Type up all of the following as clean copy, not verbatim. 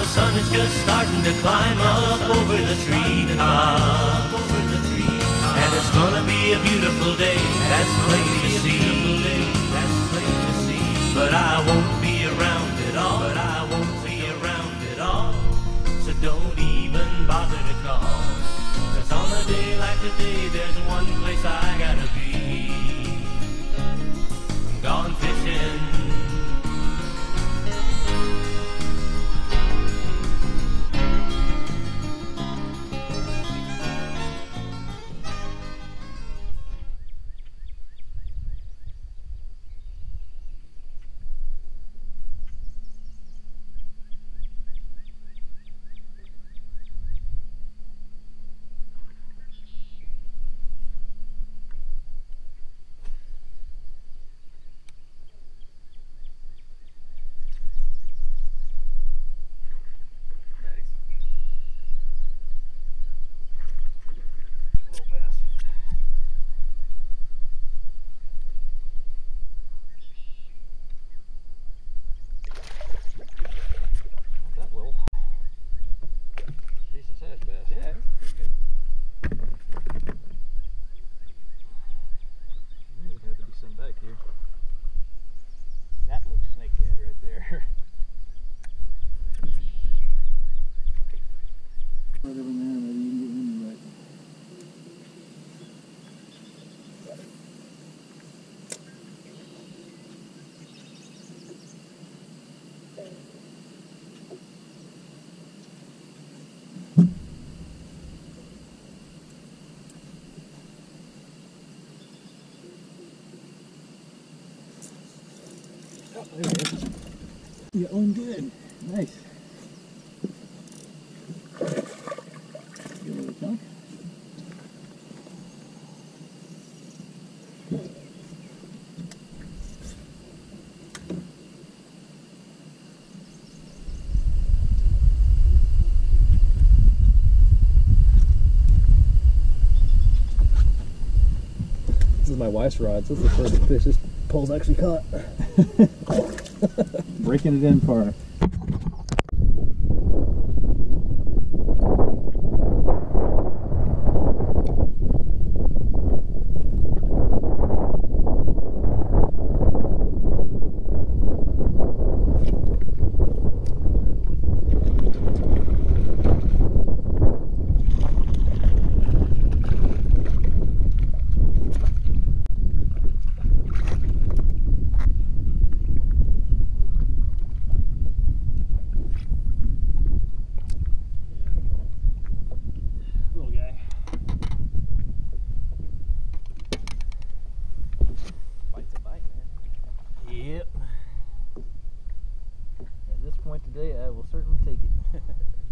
sun is just starting to climb up over the treetop. And it's gonna be a beautiful day, that's plain to see. But I won't be around at all, so don't even bother to call. 'Cause on a day like today, there's one place I gotta be. I'm gone fishing. Oh, there it is. You own good. Nice. Give it a chunk. This is my wife's rod, so this is the first fish this pole's actually caught. Breaking it in for her. Today I will certainly take it.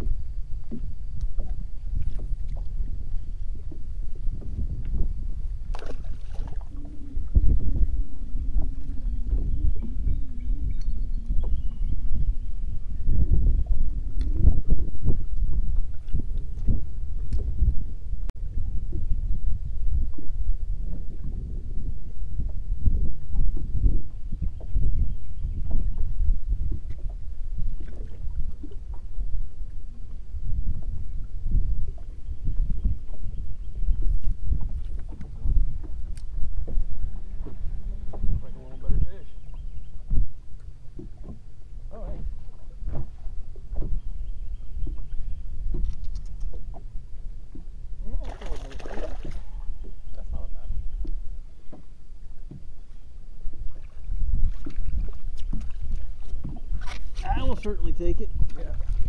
Certainly take it. Yeah.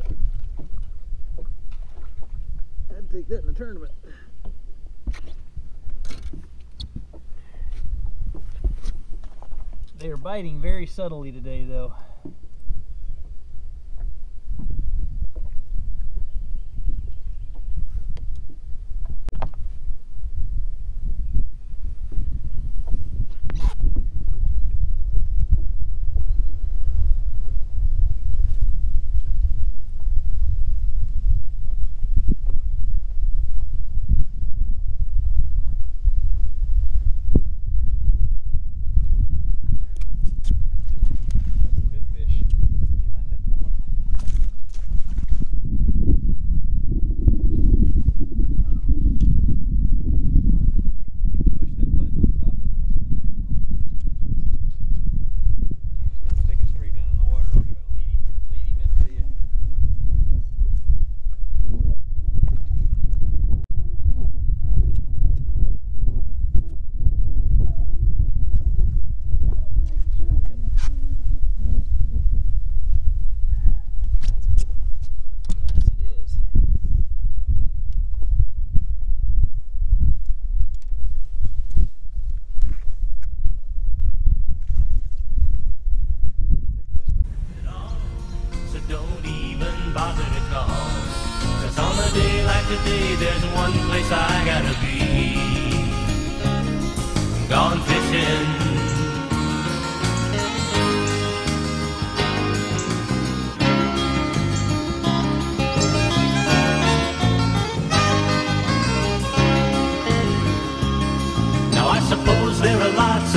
I'd take that in a tournament. They are biting very subtly today, though. That's a good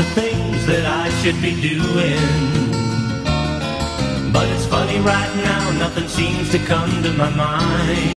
of things that I should be doing. But it's funny right now, nothing seems to come to my mind.